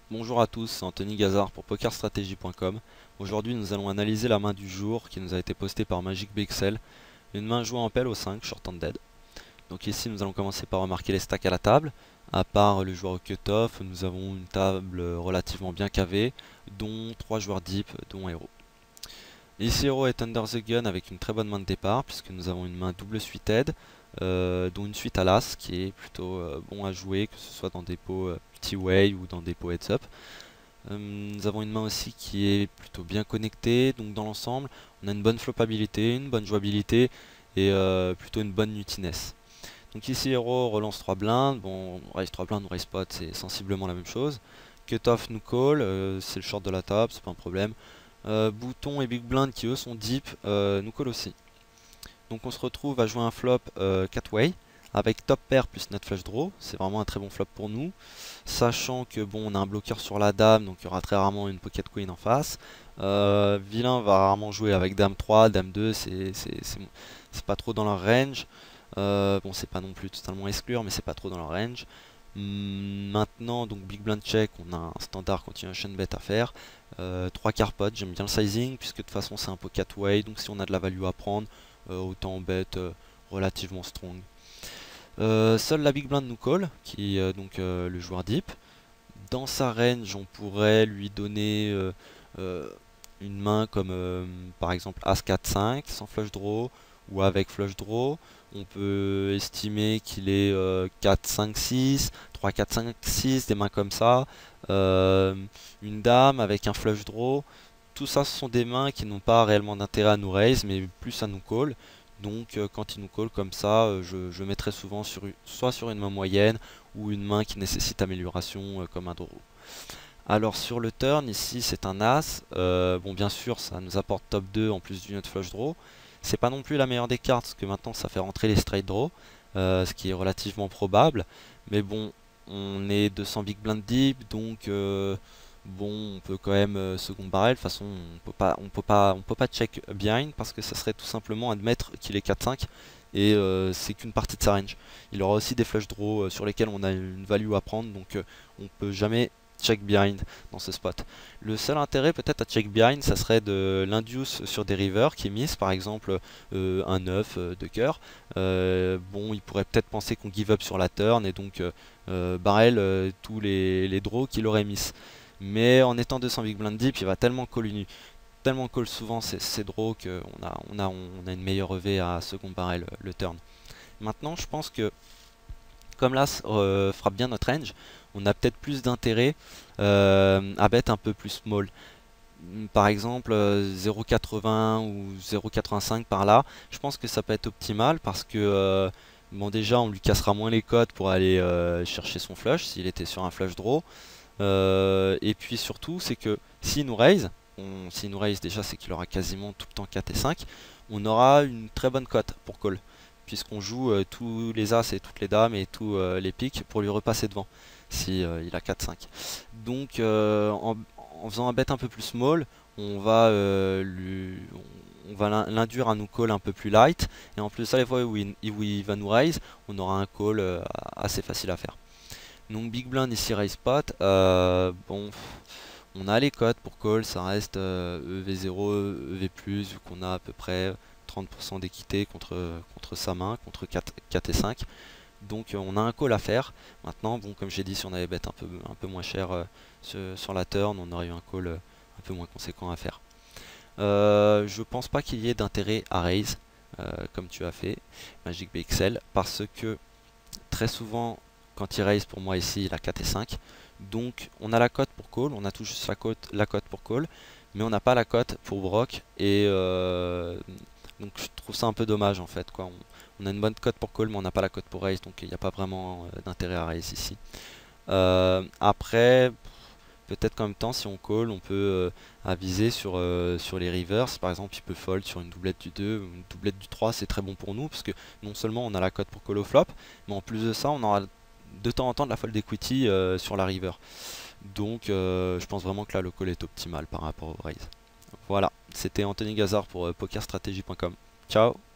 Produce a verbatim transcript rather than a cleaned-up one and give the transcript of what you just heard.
Bonjour à tous, c'est Anthony Gazard pour pokerstrategy point com. Aujourd'hui nous allons analyser la main du jour qui nous a été postée par MagicBXL. Une main jouée en pelle au cinq, short-handed. Donc ici nous allons commencer par remarquer les stacks à la table. À part le joueur au cut-off, nous avons une table relativement bien cavée, dont trois joueurs deep, dont Hero. Ici Hero est under the gun avec une très bonne main de départ, puisque nous avons une main double suited, euh, dont une suite à l'as qui est plutôt euh, bon à jouer, que ce soit dans des pots euh, T-way ou dans des pots heads-up. Euh, nous avons une main aussi qui est plutôt bien connectée, donc dans l'ensemble, on a une bonne flopabilité, une bonne jouabilité et euh, plutôt une bonne nuttiness. Donc ici Hero relance trois blindes, bon raise trois blindes ou raise pot c'est sensiblement la même chose. Cut-off nous call, euh, c'est le short de la table, c'est pas un problème. Euh, bouton et big blind qui eux sont deep euh, nous call aussi. Donc on se retrouve à jouer un flop euh, quatre way avec top pair plus net flush draw, c'est vraiment un très bon flop pour nous, sachant que bon on a un bloqueur sur la dame, donc il y aura très rarement une pocket queen en face. Euh, vilain va rarement jouer avec dame trois, dame deux, c'est pas trop dans leur range. Euh, bon c'est pas non plus totalement exclure, mais c'est pas trop dans leur range. Hum, maintenant donc big blind check, on a un standard continuation bet à faire. Euh, trois quarts pot, j'aime bien le sizing, puisque de toute façon c'est un pocket way, donc si on a de la value à prendre, euh, autant on bet euh, relativement strong. Euh, seule la big blind nous call, qui est euh, donc euh, le joueur deep. Dans sa range, on pourrait lui donner euh, euh, une main comme euh, par exemple As quatre cinq sans flush draw ou avec flush draw. On peut estimer qu'il est euh, quatre cinq six, trois quatre cinq six, des mains comme ça. Euh, une dame avec un flush draw. Tout ça, ce sont des mains qui n'ont pas réellement d'intérêt à nous raise, mais plus à nous call. Donc euh, quand il nous call comme ça, euh, je, je mettrai souvent sur, soit sur une main moyenne ou une main qui nécessite amélioration euh, comme un draw. Alors sur le turn, ici c'est un as. Euh, bon bien sûr ça nous apporte top deux en plus du nut flush draw. C'est pas non plus la meilleure des cartes, parce que maintenant ça fait rentrer les straight draw, euh, ce qui est relativement probable. Mais bon, on est deux cents big blind deep, donc euh, bon, on peut quand même euh, second barrel. De toute façon, on peut pas, on peut pas, on peut pas check behind parce que ça serait tout simplement admettre qu'il est quatre cinq et euh, c'est qu'une partie de sa range. Il aura aussi des flush draws euh, sur lesquels on a une value à prendre, donc euh, on peut jamais check behind dans ce spot. Le seul intérêt peut-être à check behind, ça serait de l'induce sur des rivers qui miss, par exemple euh, un neuf euh, de cœur. Euh, bon, il pourrait peut-être penser qu'on give up sur la turn et donc euh, euh, barrel euh, tous les, les draws qu'il aurait miss. Mais en étant deux cents big blind deep, il va tellement call, une, tellement call souvent ces, ces draws qu'on a, on a, on a une meilleure E V à second barrel euh, le turn. Maintenant, je pense que comme l'as euh, frappe bien notre range, on a peut-être plus d'intérêt euh, à bet un peu plus small. Par exemple euh, zéro virgule quatre-vingts ou zéro virgule quatre-vingt-cinq par là, je pense que ça peut être optimal parce que euh, bon déjà on lui cassera moins les cotes pour aller euh, chercher son flush s'il était sur un flush draw. Euh, et puis surtout c'est que s'il nous raise, s'il nous raise déjà c'est qu'il aura quasiment tout le temps quatre et cinq, on aura une très bonne cote pour call puisqu'on joue euh, tous les as et toutes les dames et tous euh, les piques pour lui repasser devant si euh, il a quatre cinq. Donc euh, en, en faisant un bet un peu plus small, on va euh, lui, on va l'induire à nous call un peu plus light, et en plus ça les fois où il, où il va nous raise, on aura un call euh, assez facile à faire. Donc big blind ici raise pot, euh, bon on a les cotes pour call, ça reste euh, E V zéro, E V plus, vu qu'on a à peu près trente pour cent d'équité contre, contre sa main, contre quatre, quatre et cinq. Donc euh, on a un call à faire. Maintenant, bon, comme j'ai dit, si on avait bet un peu, un peu moins cher euh, sur, sur la turn, on aurait eu un call euh, un peu moins conséquent à faire. Euh, je pense pas qu'il y ait d'intérêt à raise, euh, comme tu as fait, MagicBXL, parce que très souvent, quand il raise pour moi ici, il a quatre et cinq. Donc on a la cote pour call, on a tout juste la cote, la cote pour call, mais on n'a pas la cote pour broc. Et euh, donc je trouve ça un peu dommage en fait, quoi. On, on a une bonne cote pour call, mais on n'a pas la cote pour raise, donc il n'y a pas vraiment euh, d'intérêt à raise ici. Euh, après, peut-être qu'en même temps, si on call, on peut euh, aviser sur, euh, sur les rivers. Par exemple, il peut fold sur une doublette du deux, une doublette du trois, c'est très bon pour nous, parce que non seulement on a la cote pour call au flop, mais en plus de ça, on aura de temps en temps de la fold equity euh, sur la river. Donc euh, je pense vraiment que là, le call est optimal par rapport au raise. Voilà, c'était Anthony Gazard pour euh, pokerstrategy point com. Ciao!